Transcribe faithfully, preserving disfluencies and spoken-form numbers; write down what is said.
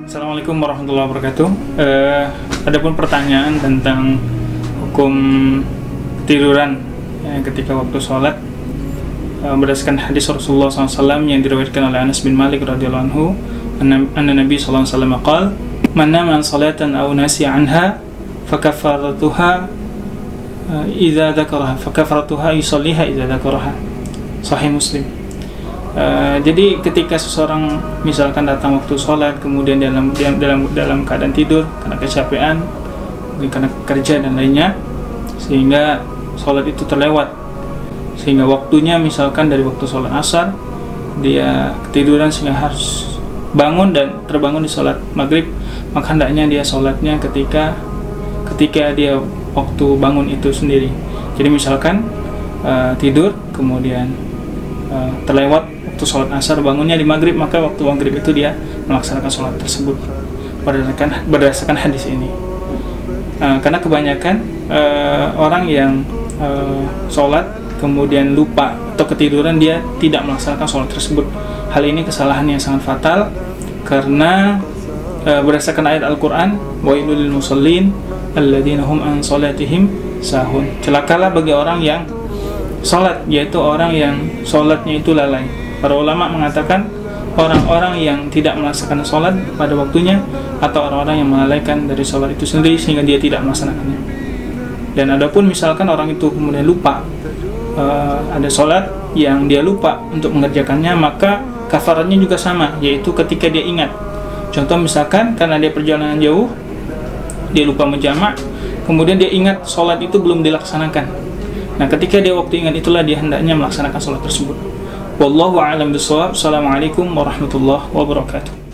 Assalamualaikum warahmatullahi wabarakatuh. Uh, adapun pertanyaan tentang hukum tiduran ya, ketika waktu sholat uh, berdasarkan hadis Rasulullah shallallahu alaihi wasallam yang diriwayatkan oleh Anas bin Malik radhiyallahu anhu, anna Nabi shallallahu alaihi wasallam qala, "Man nama an salatan aw nasiya anha fakafaratuha uh, idza dzakaraha fakafaratuha yusalliha idza dzakaraha." Sahih Muslim. Uh, jadi ketika seseorang misalkan datang waktu sholat kemudian dalam dalam dalam keadaan tidur karena kecapean, mungkin karena kerja dan lainnya, sehingga sholat itu terlewat, sehingga waktunya misalkan dari waktu sholat asar dia ketiduran sehingga harus bangun dan terbangun di sholat maghrib, maka hendaknya dia sholatnya ketika ketika dia waktu bangun itu sendiri. Jadi misalkan uh, tidur kemudian uh, terlewat waktu sholat asar, bangunnya di maghrib, maka waktu maghrib itu dia melaksanakan sholat tersebut berdasarkan berdasarkan hadis ini. Uh, karena kebanyakan uh, orang yang uh, sholat kemudian lupa atau ketiduran, dia tidak melaksanakan sholat tersebut. Hal ini kesalahan yang sangat fatal karena uh, berdasarkan ayat Al-Quran, wailul lil musallin alladzina hum an sholatihim sahun. Celakalah bagi orang yang sholat, yaitu orang yang sholatnya itu lalai. Para ulama mengatakan orang-orang yang tidak melaksanakan sholat pada waktunya atau orang-orang yang melalaikan dari sholat itu sendiri sehingga dia tidak melaksanakannya. Dan adapun misalkan orang itu kemudian lupa, uh, ada sholat yang dia lupa untuk mengerjakannya, maka kafarannya juga sama, yaitu ketika dia ingat. Contoh misalkan karena dia perjalanan jauh, dia lupa menjamak, kemudian dia ingat sholat itu belum dilaksanakan. Nah, ketika dia waktu ingat itulah dia hendaknya melaksanakan sholat tersebut. Wallahu a'lam bishawab. Assalamualaikum warahmatullahi wabarakatuh.